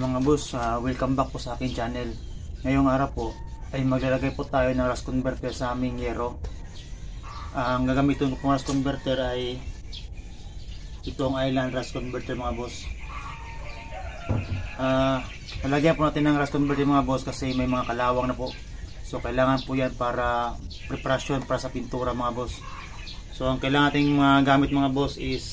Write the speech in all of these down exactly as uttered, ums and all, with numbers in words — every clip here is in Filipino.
Uh, mga boss, uh, welcome back po sa aking channel. Ngayong araw po ay maglalagay po tayo ng rust converter sa aming yero. Uh, ang gagamitin ko pong rust converter ay itong island rust converter mga boss. Uh, Lalagyan po natin ng rust converter mga boss kasi may mga kalawang na po. So kailangan po yan para preparasyon para sa pintura mga boss. So ang kailangan nating mga gamit mga boss is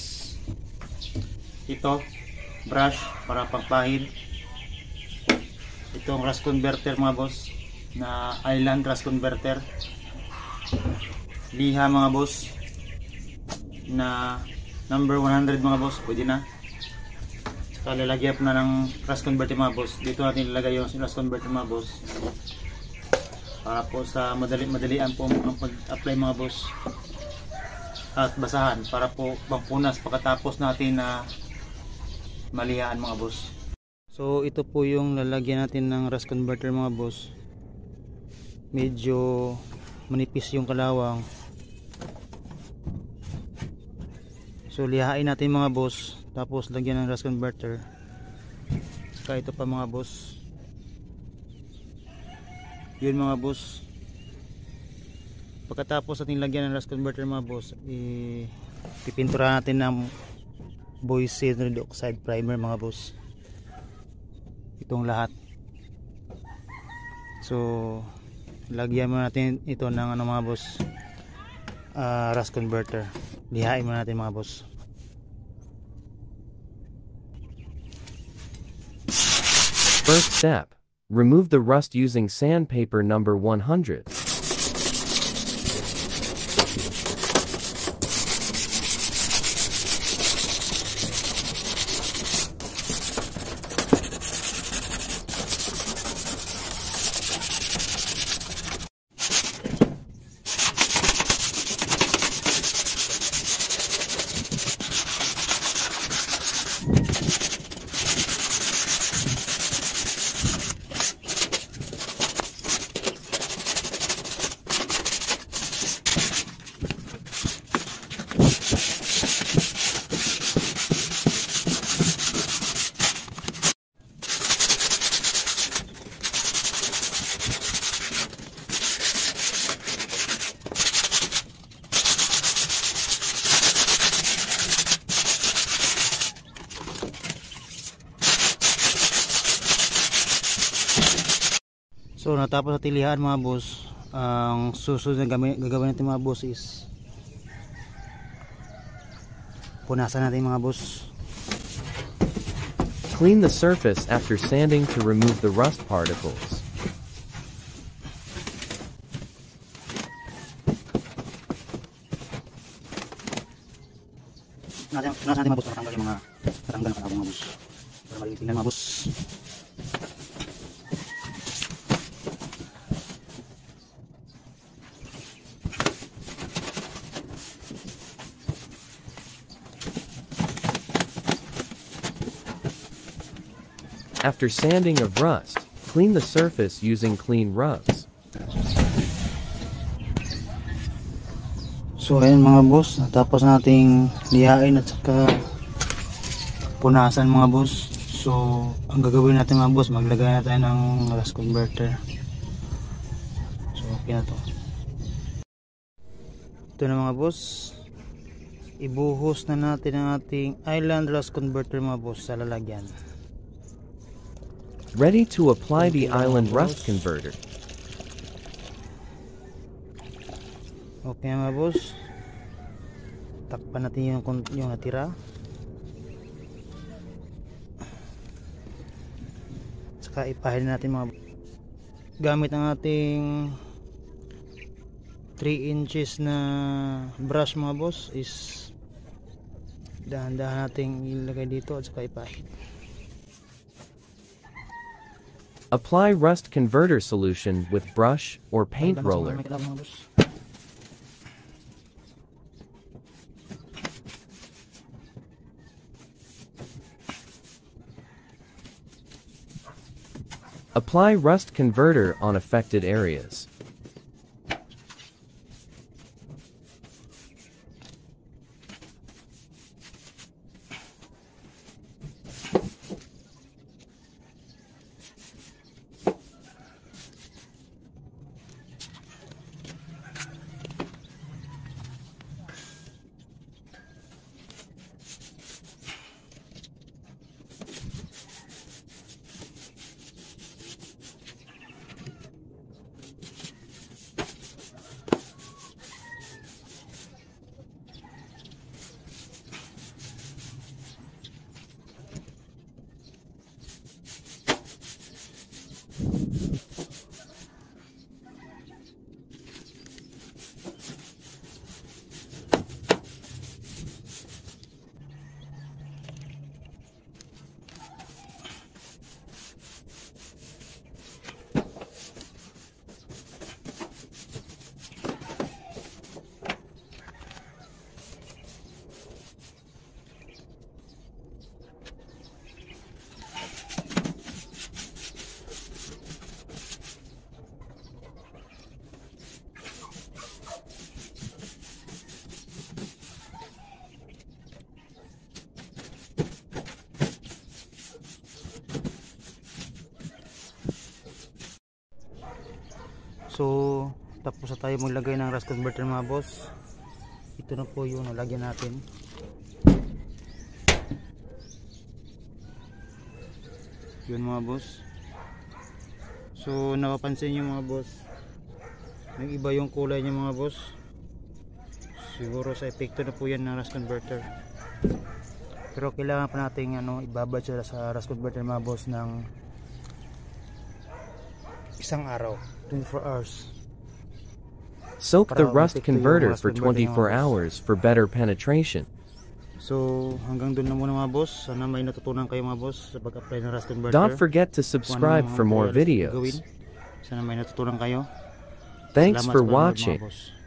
ito, brush para pagpahid, itong rust converter mga boss na island rust converter, liha mga boss na number one hundred mga boss, pwede na. Saka lalagyan na ng rust converter mga boss. Dito natin ilalagay yung rust converter mga boss para po sa madali madalian po ang pag-apply mga boss at basahan para po pampunas pagkatapos natin na malihaan mga boss. So ito po yung lalagyan natin ng rust converter mga boss. Medyo manipis yung kalawang. So lihain natin mga boss, tapos lagyan ng rust converter. Saka ito pa mga boss. Yun mga boss. Pagkatapos natin lagyan ng rust converter mga boss, ipipintura natin ng Boyce Hydrogen Oxide primer mga boss. Itong lahat. So lagyan mo natin ito ng ano mga boss, uh, rust converter. Lihain mo natin mga boss. First step, remove the rust using sandpaper number one hundred. So natapos na tilihan mga boss, ang susunod na gagawin natin mga boss is punasan natin mga boss. Clean the surface after sanding to remove the rust particles. Punasan natin mga boss para matanggal yung mga katanggal na kalawang mga boss, para malinis tingnan mga boss. After sanding of rust, clean the surface using clean rugs. So ayun mga boss, natapos nating lihain at saka punasan mga boss. So ang gagawin natin mga boss, maglagay na tayo ng rust converter. So okay na to. Ito na mga boss, ibuhos na natin ang ating island rust converter mga boss sa lalagyan. Ready to apply the island rust converter. Okay mga boss, takpan natin yung, yung natira. Saka ipahid natin mga gamit ang ating three inches na brush mga boss is dahan-dahan nating ilagay dito at saka ipahid. Apply rust converter solution with brush or paint roller. Apply rust converter on affected areas. So tapos na tayo maglagay ng rust converter mga boss. Ito na po yung nalagyan natin. Yun mga boss. So napapansin nyo mga boss, nag-iba yung kulay niya mga boss. Siguro sa epekto na po yan ng rust converter. Pero kailangan pa natin ano, ibabad siya sa rust converter mga boss ng isang araw, twenty-four hours. Soak the Para rust maepekto yung converter rust for converter twenty-four mga boss. hours for better penetration. So hanggang doon na muna mga boss. Sana may natutunan kayo mga boss sa pag-apply ng rust converter. Don't forget to Kung subscribe ano for more mga materials na gawin. videos. Sana may natutunan kayo. Thanks Salamat for sa panonood, mga watching. boss.